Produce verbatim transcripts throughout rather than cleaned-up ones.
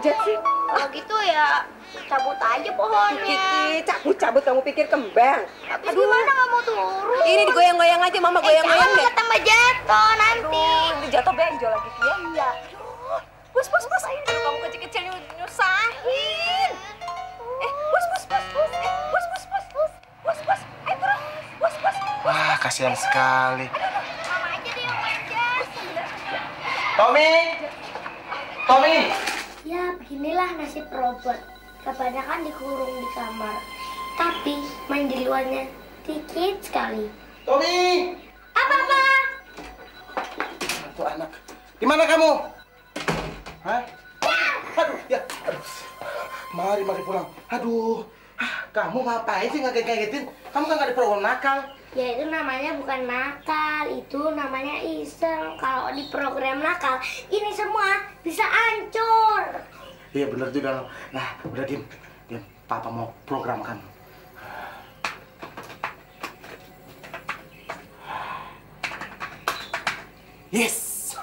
manjat sih? Kalau gitu ya cabut aja pohonnya. Kiki, cabut-cabut kamu pikir kembang. Habis gimana nggak mau turun? Ini digoyang-goyang aja, Mama goyang-goyang eh, deh. tambah jatuh nanti. Aduh, ini jatuh benjol lagi. Iya, iya. Bus, bus, bus. Aduh, kamu kecil-kecil nyusahin. Eh, bus, bus, bus, bus. Eh, bus, bus, bus, bus. Bus, bus. Ayo turun. Bus, bus, bus. Wah, kasihan sekali. Mama aja deh yang manjat. Tommy! Tommy! Ya, beginilah nasib robot. Kebanyakan dikurung di kamar. Tapi main di luarnya dikit sekali. Tommy! Apa, Pak? Itu anak. Di mana kamu? Hah? Aduh, ya. Aduh. Mari, mari pulang. Aduh. Ah, kamu ngapain sih ngaget-ngagetin? Kamu kan nggak di program nakal. Ya itu namanya bukan nakal, itu namanya iseng. Kalau di program nakal, ini semua bisa hancur. Iya bener juga. Nah, udah Dim. Dim, Papa mau program kamu. Yes.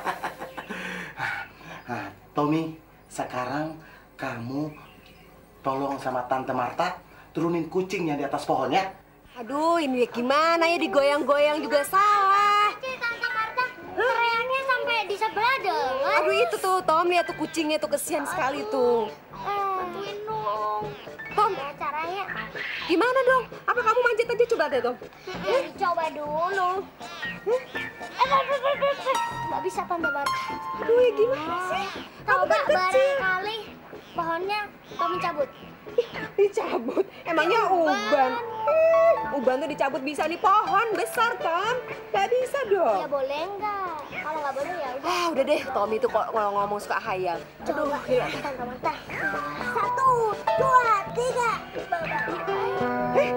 Nah, Tommy, sekarang kamu tolong sama Tante Marta turunin kucing yang di atas pohon ya. Aduh, ini gimana ya digoyang-goyang juga salah. Tante Marta, teriaknya sampai di sebelah dengar. Aduh, itu tuh Tom, lihat tuh kucingnya tuh kesian sekali tuh. Bantuin dong. Tom, Ya, caranya gimana dong? Apa kamu manjat aja coba deh, Tom? ya, dicoba dulu. Eh, nggak bisa Tante Marta. Aduh, ya gimana sih? Kamu Coba kan kecil. barangkali pohonnya kami cabut. Dicabut? Emangnya uban? Eh, uban tuh dicabut bisa nih, pohon besar, Tom. Gak bisa dong. Ya boleh nggak? Kalau nggak boleh ya udah. Ah, udah deh, Tom itu kok kalau ngomong suka hayal. Coba ya, Tante Marta. Satu, dua, tiga. Eh,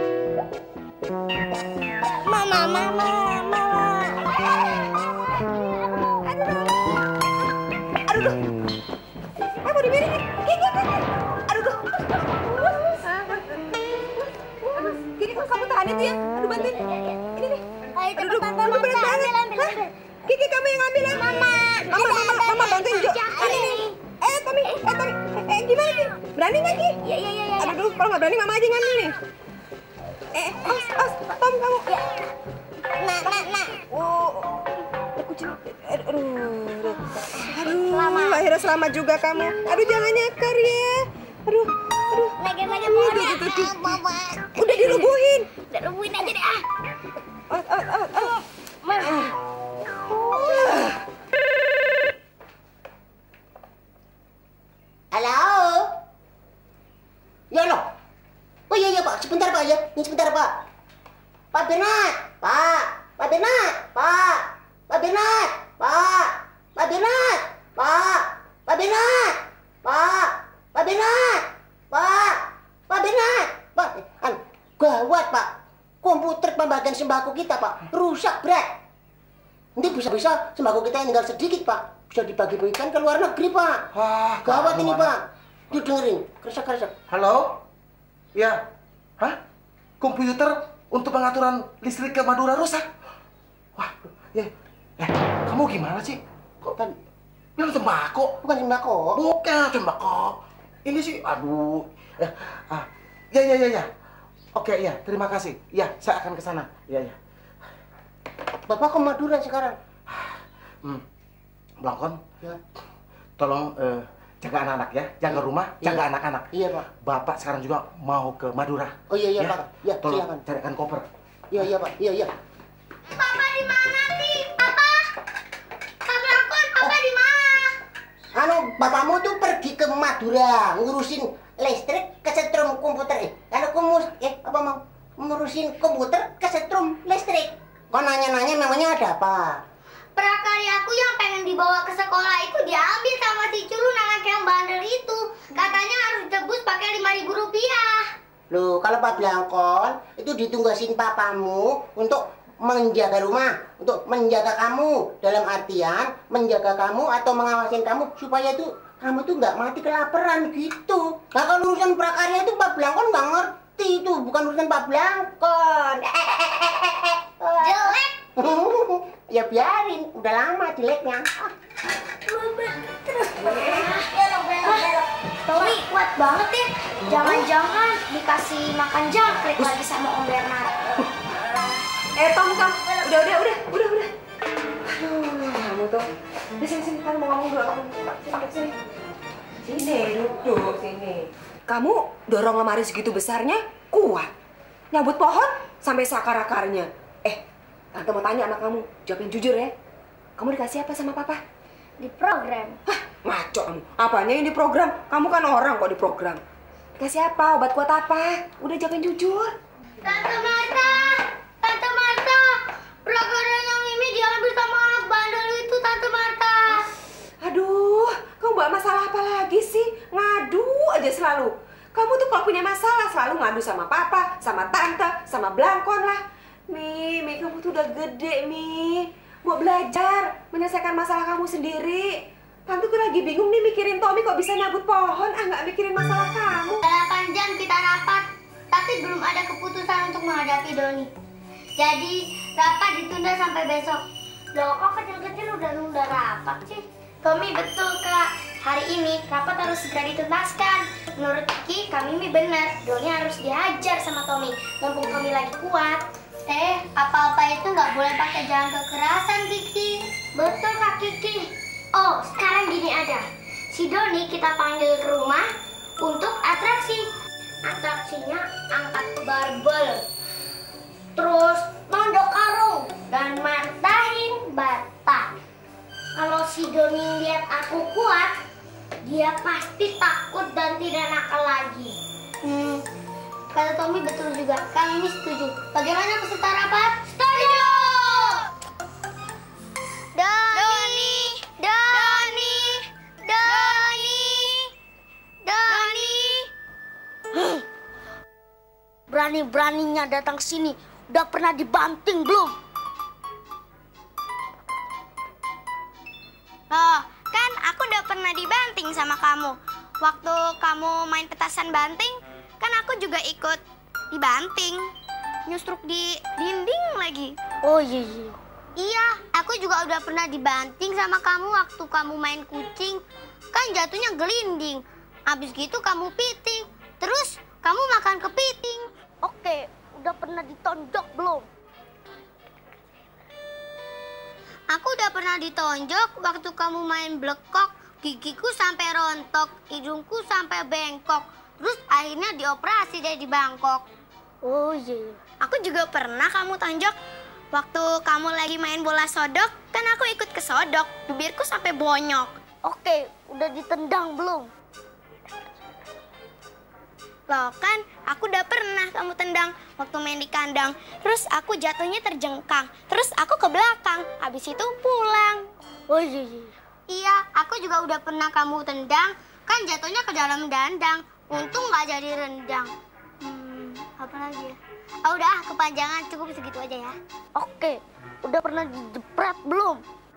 Mama, mama, mama. aduh, duh. Eh, mau dimiringin. Gigi, gigi. Aduh, duh. Aduh, Gigi, kok kamu tahan itu ya? Aduh, bantuin. Ini nih. Ayo Aduh, cepet duh. Tante Aduh, berat Marta. banget. Ambil, ambil, Hah? ambil. Gigi, kamu yang ambil ya? Mama. Mama, mama, mama bantuin Jo. Ini nih. Eh, Tommy, eh, Tommy. Eh, gimana nih? Berani nggak, Gi? Ya, ya, ya, ya. Aduh, duh, kalau nggak berani, Mama aja ngambil nih. Eh, os, os, Tom, kamu. Nah, nah, nah. Oh, ada kucing. Aduh, aduh. Aduh, Selamat. akhirnya selamat juga kamu. Aduh, jangan nyakar ya. Aduh, aduh. Lagi-lagi Aduh, pohonnya. aduh, aduh, aduh. Ah, Mama. Udah dirubuhin. Udah rubuhin aja deh ah. Oh, oh, oh, oh. Ma. Halo? Ya, lo. Oh iya, iya, Pak. Sebentar, Pak, ya. Ini sebentar, Pak. Pak Bernard. Pak. Pak Bernard. Pak. Pak Bernard. Pak. Pak Bernard. Pak. Pak Bernard. Pak. Pak Bernard. Pak. Pak Bernard. Pak. An, gawat, Pak. Komputer pembagian sembako kita, Pak, rusak berat. Nanti bisa-bisa sembako kita yang tinggal sedikit, Pak. Bisa dibagi-bagikan ke luar negeri, Pak. Wah, Gawat kamu ini, anak. Pak. Yuk dengerin. Keresak-keresak. Halo? Ya. Hah? Komputer untuk pengaturan listrik ke Madura rusak? Wah, ya. Eh, kamu gimana sih? Kok Kan, bilang sembako? bukan sembako. Bukan sembako. Ini sih, aduh. Eh, ah, ya, ya, ya, ya. Oke, ya, terima kasih. Ya, saya akan ke sana. Ya, ya. Bapak ke Madura sekarang. Hmm. Blangkon, Ya. tolong eh, jaga anak-anak ya, jaga rumah, Iya. jaga anak-anak. Iya, Pak. Bapak sekarang juga mau ke Madura. Oh iya, iya, Pak. Ya, tolong silakan. carikan koper. Iya, iya, Pak. Iya, iya. Papa di mana sih? Papa? Pak Blangkon, Papa di mana? Anu, bapakmu tuh pergi ke Madura ngurusin listrik kesetrum komputer. Eh, anu kumus, eh apa mau ngurusin komputer kesetrum listrik. Kok nanya-nanya memangnya ada apa? Prakaryaku yang pengen dibawa ke sekolah itu diambil sama si culun anak yang bandel itu. Katanya harus ditebus pakai lima ribu rupiah. Loh, kalau Pak Blangkon itu ditunggasin papamu untuk menjaga rumah, untuk menjaga kamu. Dalam artian menjaga kamu atau mengawasin kamu supaya itu kamu tuh nggak mati kelaparan gitu. Nah, kalau urusan prakarya itu Pak Blangkon nggak ngerti itu, bukan urusan Pak Blangkon. Jelek. Ya biarin, udah lama jeleknya. enak banget deh. Jangan-jangan dikasih makan jangkrik lagi sama Om Bernard. Eh, Tom, Tom. Udah, udah, udah, udah, udah. Aduh, kamu tuh. Di sini, sini. Kan mau ngomong dulu. Kamu sini, sini. Sini, duduk, sini. Kamu dorong lemari segitu besarnya, kuat. Nyabut pohon sampai seakar-akarnya. Eh, Tante mau tanya anak kamu. Jawabin jujur ya. Kamu dikasih apa sama Papa? Di program. Hah, ngaco kamu. Apanya yang di program? Kamu kan orang kok di program. Dikasih apa? Obat kuat apa? Udah jawabin jujur. Tante Marta, Tante Marta, programnya Mimi diambil sama anak bandel itu, Tante Marta. Aduh, kamu bawa masalah apa lagi sih? Ngadu aja selalu. Kamu tuh kalau punya masalah selalu ngadu sama Papa, sama Tante, sama Blangkon lah. Mi, Mi, kamu tuh udah gede, Mi. Mau belajar, menyelesaikan masalah kamu sendiri. Tante tuh lagi bingung nih mikirin Tommy kok bisa nyabut pohon, ah nggak mikirin masalah kamu. delapan jam kita rapat, tapi belum ada keputusan untuk menghadapi Doni. Jadi, rapat ditunda sampai besok. Loh, kok kecil-kecil udah nunda rapat sih? Tommy, betul, Kak. Hari ini rapat harus segera dituntaskan. Menurut Kiki, kami Mimi benar. Doni harus dihajar sama Tommy. Mumpung Tommy lagi kuat. Eh, apa-apa itu nggak boleh pakai jalan kekerasan, Kiki. Betul, Kak Kiki. Oh, sekarang gini aja. Si Doni kita panggil ke rumah untuk atraksi. Atraksinya angkat barbel. Terus mondok karung dan martahin bata. Kalau si Doni lihat aku kuat, dia pasti takut dan tidak nakal lagi. Hmm, kata Tommy betul juga. Kami setuju. Bagaimana peserta rapat? Setuju! Doni, Doni, Doni, Doni. Berani-beraninya datang ke sini. Udah pernah dibanting belum? Oh, kan aku udah pernah dibanting sama kamu. Waktu kamu main petasan banting, kan aku juga ikut dibanting. Nyustruk di dinding lagi. Oh iya iya. Iya, aku juga udah pernah dibanting sama kamu waktu kamu main kucing. Kan jatuhnya gelinding. Habis gitu kamu piting. Terus kamu makan kepiting. Oke, udah pernah ditonjok belum? Aku udah pernah ditonjok waktu kamu main blekok. Gigiku sampai rontok, hidungku sampai bengkok. Terus akhirnya dioperasi deh di Bangkok. Oh iya. Aku juga pernah kamu tonjok. Waktu kamu lagi main bola sodok, kan aku ikut ke sodok. Bibirku sampai bonyok. Oke, udah ditendang belum? Loh kan, aku udah pernah kamu tendang waktu main di kandang. Terus aku jatuhnya terjengkang. Terus aku ke belakang. Habis itu pulang. Oh iya, iya. Iya, aku juga udah pernah kamu tendang. Kan jatuhnya ke dalam dandang. Untung nggak jadi rendang. Hmm, apa lagi ya? Oh, udah, kepanjangan cukup segitu aja ya. Oke, udah pernah dijepret belum?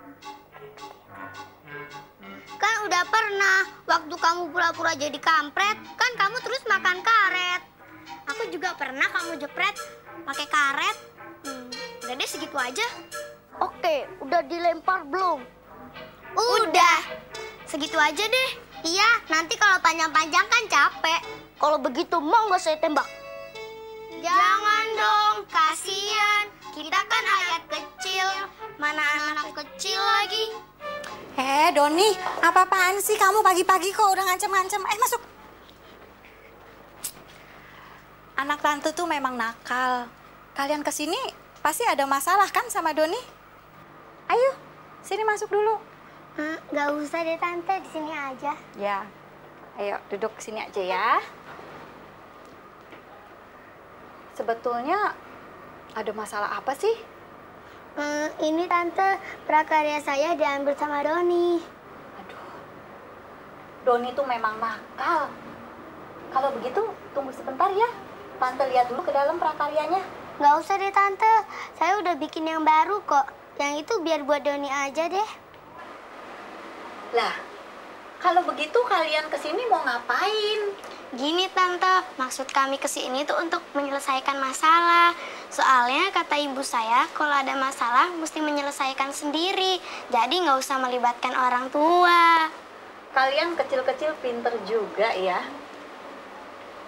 Kan udah pernah, waktu kamu pura-pura jadi kampret, kan kamu terus makan karet. Aku juga pernah kamu jepret pakai karet. Hmm, udah deh segitu aja. Oke, udah dilempar belum? Udah, segitu aja deh. Iya, nanti kalau panjang-panjang kan capek. Kalau begitu mau nggak saya tembak? Jangan dong, kasihan. Kita kan rakyat kecil, mana anak kecil lagi. Eh, Doni, apa-apaan sih kamu pagi-pagi kok udah ngancem-ngancem? Eh, masuk. Anak tante tuh memang nakal. Kalian kesini pasti ada masalah kan sama Doni? Ayo, sini masuk dulu. Hmm, gak usah deh tante, di sini aja. Ya, ayo duduk sini aja ya. Sebetulnya ada masalah apa sih? Hmm, ini tante, prakarya saya diambil sama Doni. Aduh, Doni tuh memang nakal. Kalau begitu, tunggu sebentar ya. Tante lihat dulu ke dalam prakaryanya. Gak usah deh tante, saya udah bikin yang baru kok. Yang itu biar buat Doni aja deh. Lah, kalau begitu kalian kesini mau ngapain? Gini tante, maksud kami kesini tuh untuk menyelesaikan masalah. Soalnya kata ibu saya, kalau ada masalah mesti menyelesaikan sendiri. Jadi nggak usah melibatkan orang tua. Kalian kecil-kecil pinter juga ya.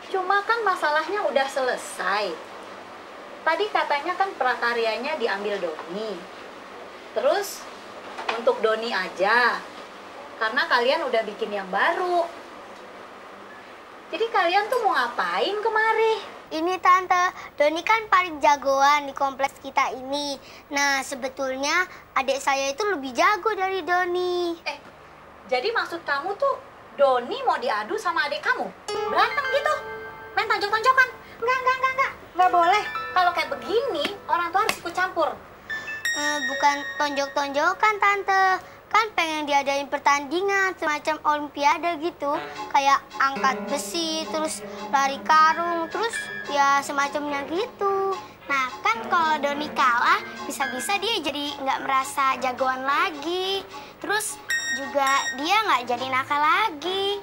Cuma kan masalahnya udah selesai. Tadi katanya kan prakaryanya diambil Doni. Terus untuk Doni aja, karena kalian udah bikin yang baru. Jadi kalian tuh mau ngapain kemari? Ini Tante, Doni kan paling jagoan di kompleks kita ini. Nah, sebetulnya adik saya itu lebih jago dari Doni. Eh, jadi maksud kamu tuh Doni mau diadu sama adik kamu? Berantem gitu? Main tonjok-tonjokan? Enggak, enggak, enggak, enggak. Enggak boleh. Kalau kayak begini, orang tua harus ikut campur. Eh, bukan tonjok-tonjokan, Tante. Kan pengen diadain pertandingan semacam olimpiade gitu. Kayak angkat besi, terus lari karung, terus ya semacamnya gitu. Nah, kan kalau Doni kalah, bisa-bisa dia jadi nggak merasa jagoan lagi. Terus juga dia nggak jadi nakal lagi.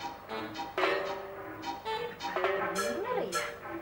Bener ya?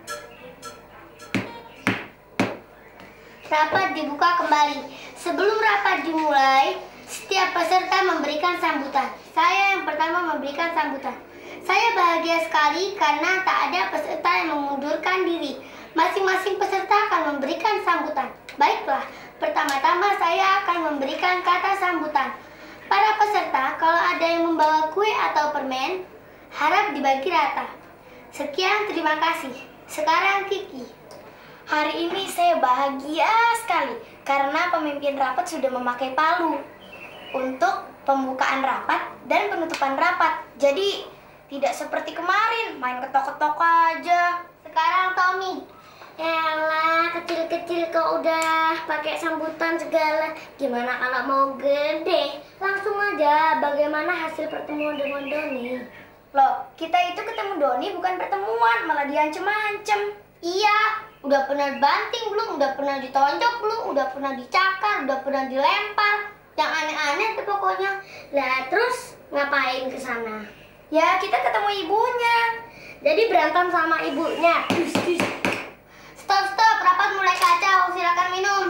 Rapat dibuka kembali. Sebelum rapat dimulai, setiap peserta memberikan sambutan. Saya yang pertama memberikan sambutan. Saya bahagia sekali karena tak ada peserta yang mengundurkan diri. Masing-masing peserta akan memberikan sambutan. Baiklah, pertama-tama saya akan memberikan kata sambutan. Para peserta, kalau ada yang membawa kue atau permen, harap dibagi rata. Sekian, terima kasih. Sekarang Kiki. Hari ini saya bahagia sekali karena pemimpin rapat sudah memakai palu untuk pembukaan rapat dan penutupan rapat. Jadi tidak seperti kemarin main ketok-ketok aja. Sekarang Tommy. Yalah, kecil-kecil kok udah pakai sambutan segala. Gimana kalau mau gede? Langsung aja, bagaimana hasil pertemuan dengan Doni? Loh, kita itu ketemu Doni bukan pertemuan, malah diancem-ancem. Iya, udah pernah banting belum? Udah pernah ditonjok belum? Udah pernah dicakar? Udah pernah dilempar? Yang aneh-aneh tuh pokoknya. Lah, terus ngapain ke sana? Ya, kita ketemu ibunya. Jadi berantem sama ibunya. Stop, stop, rapat mulai kacau. Silakan minum.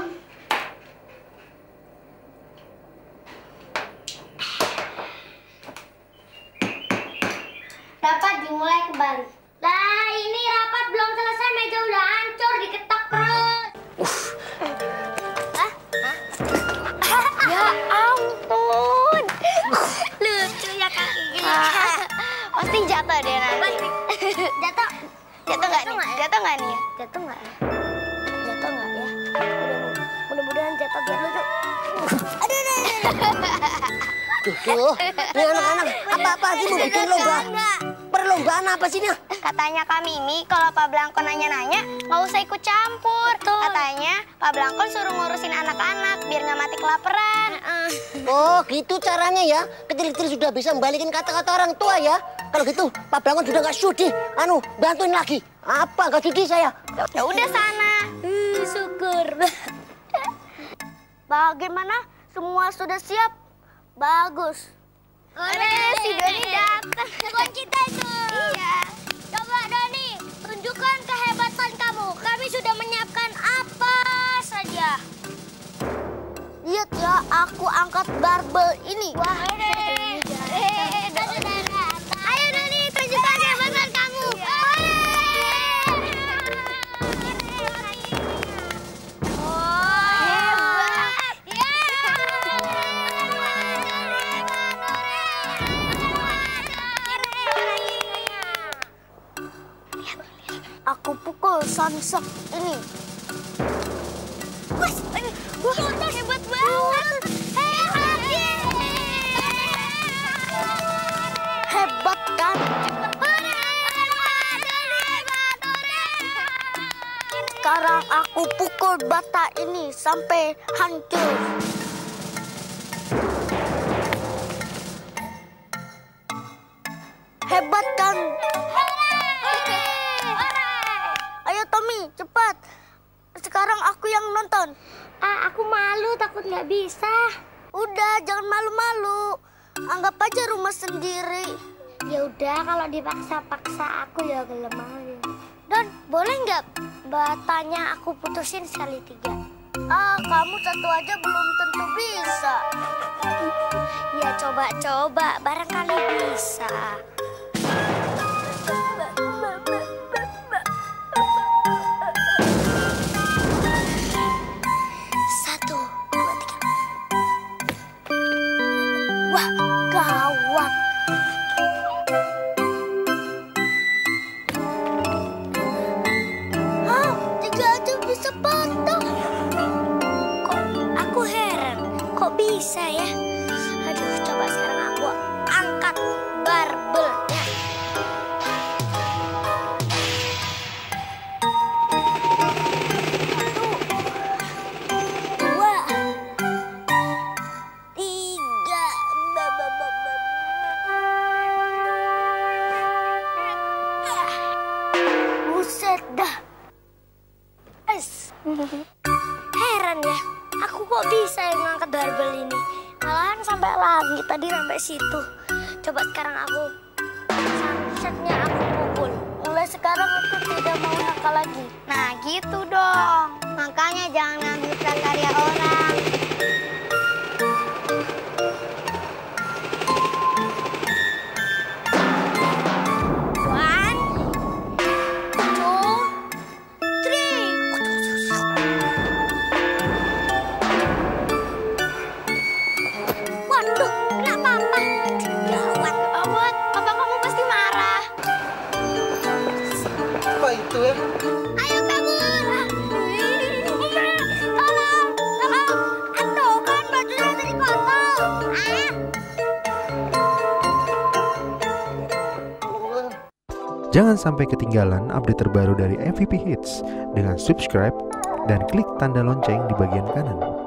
Rapat dimulai kembali. Lah, ini rapat belum selesai, meja udah hancur, diketok terus. Hah? Hah? Ya ampun. Lucu ya kakinya. Pasti jatuh deh nanti. Jatuh. Jatuh nggak nih? Jatuh nggak nih? Jatuh nggak ya? Jatuh nggak ya? Mudah- Mudah-mudahan jatuh biar lucu. Aduh, aduh, aduh. Duh, duh. Ini anak-anak apa-apa sih mau bikin lomba? Perlombaan apa sih ini? Katanya kami ini kalau Pak Blangkon nanya-nanya nggak usah ikut campur. Katanya Pak Blangkon suruh ngurusin anak-anak biar nggak mati kelaparan. Oh, gitu caranya ya. Kecil-kecil sudah bisa membalikin kata-kata orang tua ya. Kalau gitu, Pak Blangkon sudah nggak sudi. Anu, bantuin lagi. Apa? Nggak sudi saya. Ya udah sana. Hmm, syukur. Bagaimana? Semua sudah siap? Bagus. Oleh, si Doni datang. Buat kita itu. Iya. Coba Doni, tunjukkan kehebatan kamu. Kami sudah menyiapkan apa saja. Lihat ya, aku angkat barbel ini. Wah, ayo Doni, tunjukkan kehebatan kamu. Aku pukul samsak ini. Wah, wah, hebat banget. Hebat kan? Sekarang aku pukul bata ini sampai hancur. Hebat kan? Ayo Tommy, cepat. Sekarang aku yang nonton. Ah, aku malu, takut nggak bisa. Udah, jangan malu-malu. Anggap aja rumah sendiri. Ya udah, kalau dipaksa-paksa aku ya gelem aja. Dan boleh nggak batanya aku putusin sekali tiga? Ah, kamu satu aja belum tentu bisa. Ya coba-coba, barangkali bisa. gawat. Hah, tiga aja bisa patah. Kok aku heran, kok bisa ya? Aduh, coba sekarang aku angkat barbelnya. Heran ya, aku kok bisa yang ngangkat barbel ini. Malahan sampai lagi tadi sampai situ. Coba sekarang aku sunsetnya aku pukul. Mulai sekarang aku tidak mau nakal lagi. Nah gitu dong. Makanya jangan ngambil prakarya orang. Itu ya. Ayo kabur. Tolong, tolong. Aduh kan bajunya tadi kotor. Ah. Jangan sampai ketinggalan update terbaru dari M V P Hits dengan subscribe dan klik tanda lonceng di bagian kanan.